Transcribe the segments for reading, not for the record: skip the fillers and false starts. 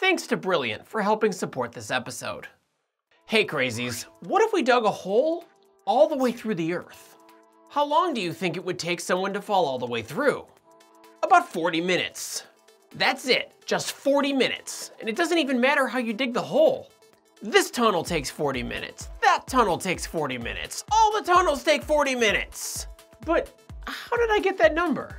Thanks to Brilliant for helping support this episode. Hey crazies, what if we dug a hole all the way through the Earth? How long do you think it would take someone to fall all the way through? About 40 minutes. That's it, just 40 minutes. And it doesn't even matter how you dig the hole. This tunnel takes 40 minutes. That tunnel takes 40 minutes. All the tunnels take 40 minutes. But how did I get that number?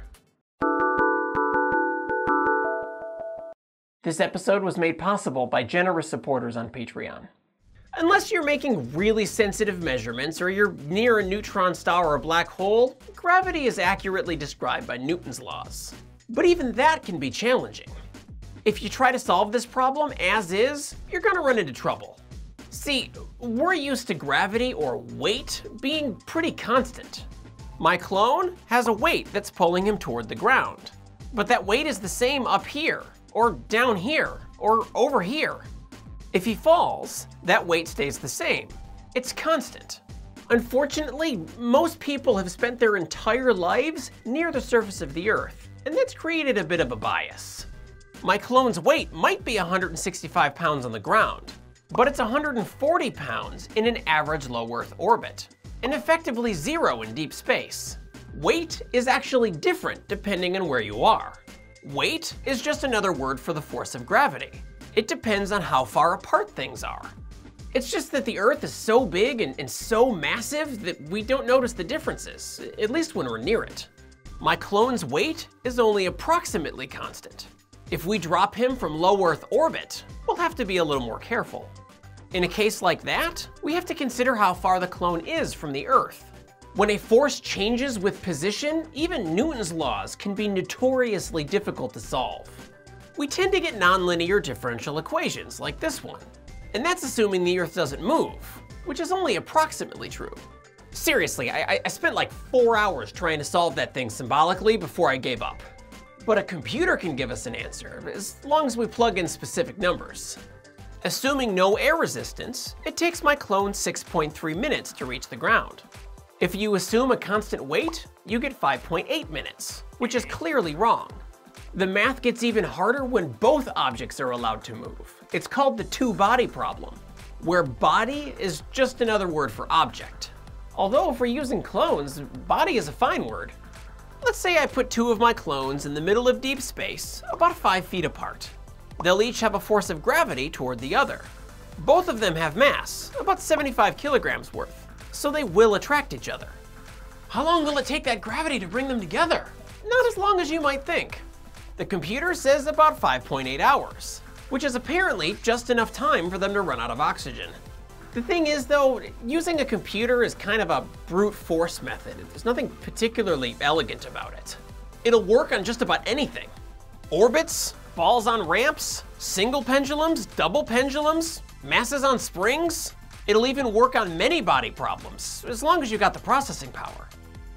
This episode was made possible by generous supporters on Patreon. Unless you're making really sensitive measurements or you're near a neutron star or a black hole, gravity is accurately described by Newton's laws. But even that can be challenging. If you try to solve this problem as is, you're gonna run into trouble. See, we're used to gravity or weight being pretty constant. My clone has a weight that's pulling him toward the ground. But that weight is the same up here, or down here, or over here. If he falls, that weight stays the same. It's constant. Unfortunately, most people have spent their entire lives near the surface of the Earth, and that's created a bit of a bias. My clone's weight might be 165 pounds on the ground, but it's 140 pounds in an average low Earth orbit, and effectively 0 in deep space. Weight is actually different depending on where you are. Weight is just another word for the force of gravity. It depends on how far apart things are. It's just that the Earth is so big and so massive that we don't notice the differences, at least when we're near it. My clone's weight is only approximately constant. If we drop him from low Earth orbit, we'll have to be a little more careful. In a case like that, we have to consider how far the clone is from the Earth. When a force changes with position, even Newton's laws can be notoriously difficult to solve. We tend to get nonlinear differential equations like this one, and that's assuming the Earth doesn't move, which is only approximately true. Seriously, I spent like 4 hours trying to solve that thing symbolically before I gave up. But a computer can give us an answer, as long as we plug in specific numbers. Assuming no air resistance, it takes my clone 6.3 minutes to reach the ground. If you assume a constant weight, you get 5.8 minutes, which is clearly wrong. The math gets even harder when both objects are allowed to move. It's called the two-body problem, where body is just another word for object. Although if we're using clones, body is a fine word. Let's say I put 2 of my clones in the middle of deep space, about 5 feet apart. They'll each have a force of gravity toward the other. Both of them have mass, about 75 kilograms worth, so they will attract each other. How long will it take that gravity to bring them together? Not as long as you might think. The computer says about 5.8 hours, which is apparently just enough time for them to run out of oxygen. The thing is though, using a computer is kind of a brute force method. There's nothing particularly elegant about it. It'll work on just about anything. Orbits, balls on ramps, single pendulums, double pendulums, masses on springs. It'll even work on many body problems, as long as you got the processing power.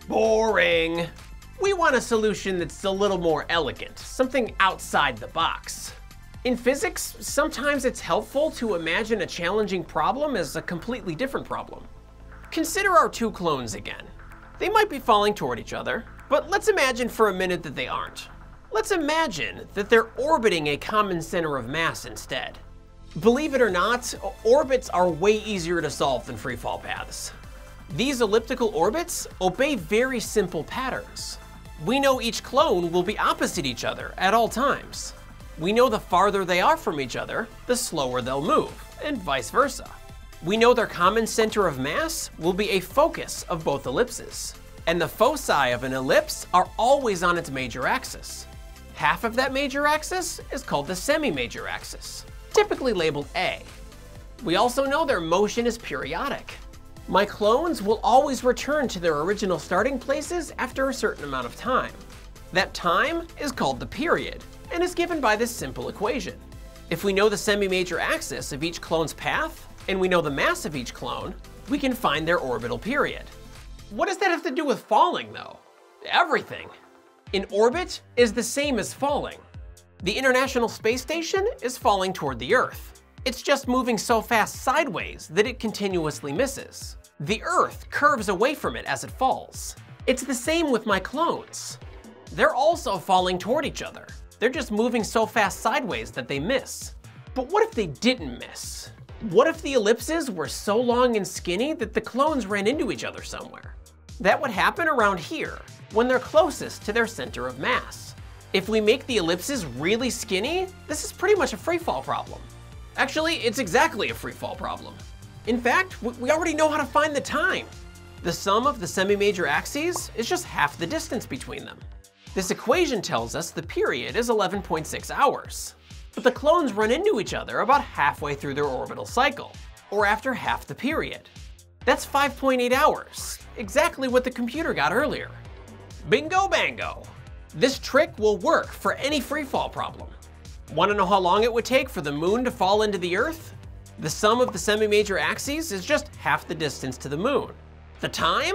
Boring. We want a solution that's a little more elegant, something outside the box. In physics, sometimes it's helpful to imagine a challenging problem as a completely different problem. Consider our 2 clones again. They might be falling toward each other, but let's imagine for a minute that they aren't. Let's imagine that they're orbiting a common center of mass instead. Believe it or not, orbits are way easier to solve than freefall paths. These elliptical orbits obey very simple patterns. We know each clone will be opposite each other at all times. We know the farther they are from each other, the slower they'll move, and vice versa. We know their common center of mass will be a focus of both ellipses, and the foci of an ellipse are always on its major axis. Half of that major axis is called the semi-major axis, typically labeled A. We also know their motion is periodic. My clones will always return to their original starting places after a certain amount of time. That time is called the period, and is given by this simple equation. If we know the semi-major axis of each clone's path, and we know the mass of each clone, we can find their orbital period. What does that have to do with falling though? Everything. In orbit is the same as falling. The International Space Station is falling toward the Earth. It's just moving so fast sideways that it continuously misses. The Earth curves away from it as it falls. It's the same with my clones. They're also falling toward each other. They're just moving so fast sideways that they miss. But what if they didn't miss? What if the ellipses were so long and skinny that the clones ran into each other somewhere? That would happen around here, when they're closest to their center of mass. If we make the ellipses really skinny, this is pretty much a freefall problem. Actually, it's exactly a freefall problem. In fact, we already know how to find the time. The sum of the semi-major axes is just half the distance between them. This equation tells us the period is 11.6 hours. But the clones run into each other about halfway through their orbital cycle, or after half the period. That's 5.8 hours, exactly what the computer got earlier. Bingo bango! This trick will work for any freefall problem. Want to know how long it would take for the moon to fall into the Earth? The sum of the semi-major axes is just half the distance to the moon. The time?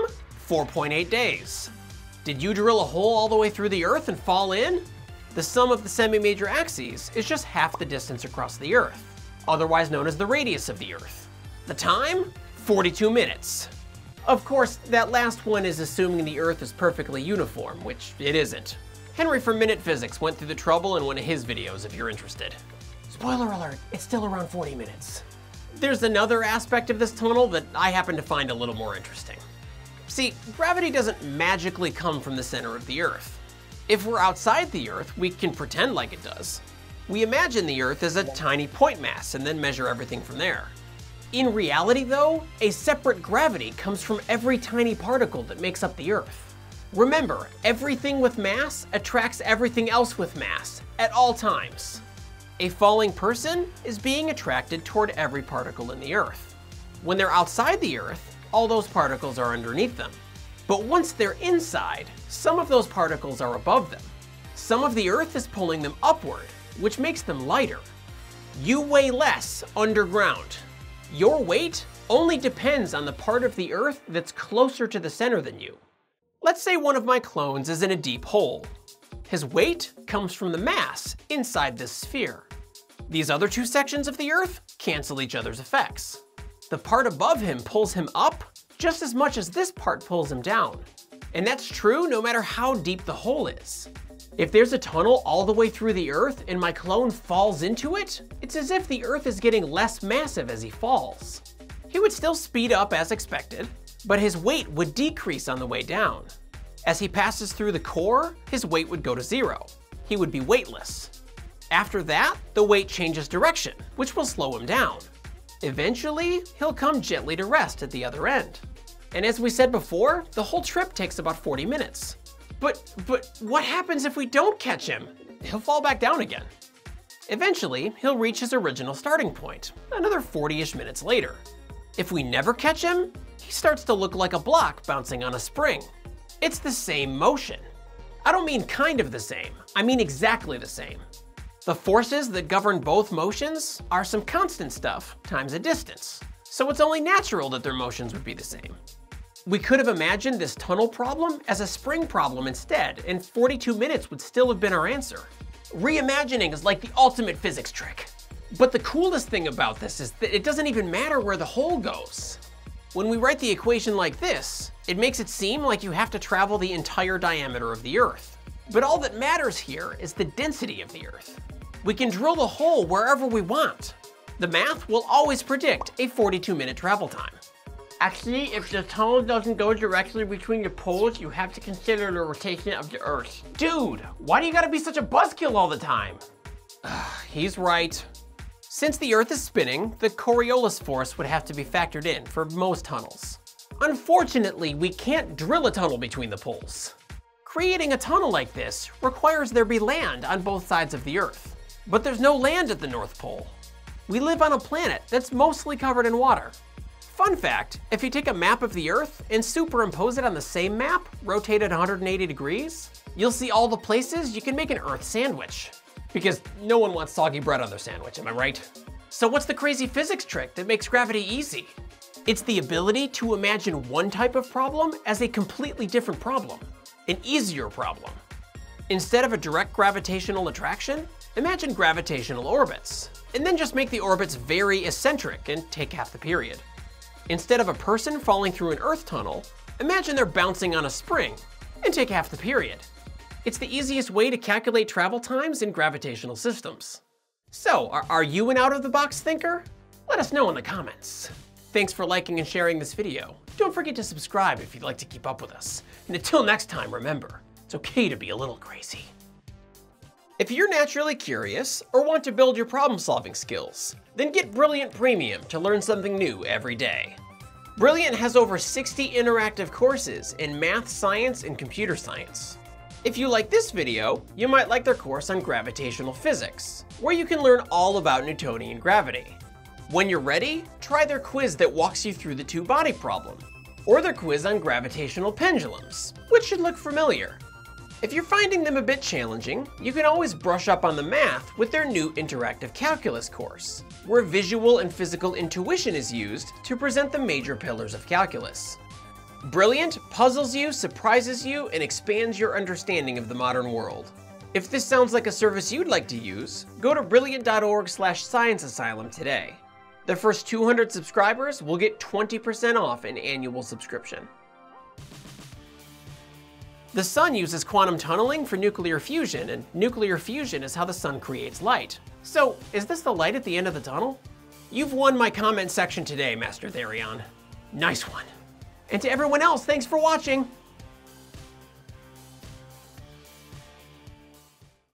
4.8 days. Did you drill a hole all the way through the Earth and fall in? The sum of the semi-major axes is just half the distance across the Earth, otherwise known as the radius of the Earth. The time? 42 minutes. Of course, that last one is assuming the Earth is perfectly uniform, which it isn't. Henry from Minute Physics went through the trouble in one of his videos if you're interested. Spoiler alert, it's still around 40 minutes. There's another aspect of this tunnel that I happen to find a little more interesting. See, gravity doesn't magically come from the center of the Earth. If we're outside the Earth, we can pretend like it does. We imagine the Earth as a tiny point mass and then measure everything from there. In reality though, a separate gravity comes from every tiny particle that makes up the Earth. Remember, everything with mass attracts everything else with mass at all times. A falling person is being attracted toward every particle in the Earth. When they're outside the Earth, all those particles are underneath them. But once they're inside, some of those particles are above them. Some of the Earth is pulling them upward, which makes them lighter. You weigh less underground. Your weight only depends on the part of the Earth that's closer to the center than you. Let's say one of my clones is in a deep hole. His weight comes from the mass inside this sphere. These other two sections of the Earth cancel each other's effects. The part above him pulls him up just as much as this part pulls him down. And that's true no matter how deep the hole is. If there's a tunnel all the way through the Earth and my clone falls into it, it's as if the Earth is getting less massive as he falls. He would still speed up as expected, but his weight would decrease on the way down. As he passes through the core, his weight would go to 0. He would be weightless. After that, the weight changes direction, which will slow him down. Eventually, he'll come gently to rest at the other end. And as we said before, the whole trip takes about 40 minutes. But what happens if we don't catch him? He'll fall back down again. Eventually, he'll reach his original starting point, another 40-ish minutes later. If we never catch him, he starts to look like a block bouncing on a spring. It's the same motion. I don't mean kind of the same, I mean exactly the same. The forces that govern both motions are some constant stuff times a distance, so it's only natural that their motions would be the same. We could have imagined this tunnel problem as a spring problem instead, and 42 minutes would still have been our answer. Reimagining is like the ultimate physics trick. But the coolest thing about this is that it doesn't even matter where the hole goes. When we write the equation like this, it makes it seem like you have to travel the entire diameter of the Earth. But all that matters here is the density of the Earth. We can drill the hole wherever we want. The math will always predict a 42-minute travel time. Actually, if the tunnel doesn't go directly between the poles, you have to consider the rotation of the Earth. Dude, why do you gotta be such a buzzkill all the time? He's right. Since the Earth is spinning, the Coriolis force would have to be factored in for most tunnels. Unfortunately, we can't drill a tunnel between the poles. Creating a tunnel like this requires there be land on both sides of the Earth. But there's no land at the North Pole. We live on a planet that's mostly covered in water. Fun fact, if you take a map of the Earth and superimpose it on the same map, rotated 180 degrees, you'll see all the places you can make an Earth sandwich. Because no one wants soggy bread on their sandwich, am I right? So what's the crazy physics trick that makes gravity easy? It's the ability to imagine one type of problem as a completely different problem, an easier problem. Instead of a direct gravitational attraction, imagine gravitational orbits, and then just make the orbits very eccentric and take half the period. Instead of a person falling through an Earth tunnel, imagine they're bouncing on a spring, and take half the period. It's the easiest way to calculate travel times in gravitational systems. So, are you an out-of-the-box thinker? Let us know in the comments. Thanks for liking and sharing this video. Don't forget to subscribe if you'd like to keep up with us. And until next time, remember, it's okay to be a little crazy. If you're naturally curious or want to build your problem-solving skills, then get Brilliant Premium to learn something new every day. Brilliant has over 60 interactive courses in math, science, and computer science. If you like this video, you might like their course on gravitational physics, where you can learn all about Newtonian gravity. When you're ready, try their quiz that walks you through the two-body problem, or their quiz on gravitational pendulums, which should look familiar. If you're finding them a bit challenging, you can always brush up on the math with their new interactive calculus course, where visual and physical intuition is used to present the major pillars of calculus. Brilliant puzzles you, surprises you, and expands your understanding of the modern world. If this sounds like a service you'd like to use, go to brilliant.org/Science Asylum today. The first 200 subscribers will get 20% off an annual subscription. The sun uses quantum tunneling for nuclear fusion, and nuclear fusion is how the sun creates light. So, is this the light at the end of the tunnel? You've won my comment section today, Master Therion. Nice one. And to everyone else, thanks for watching.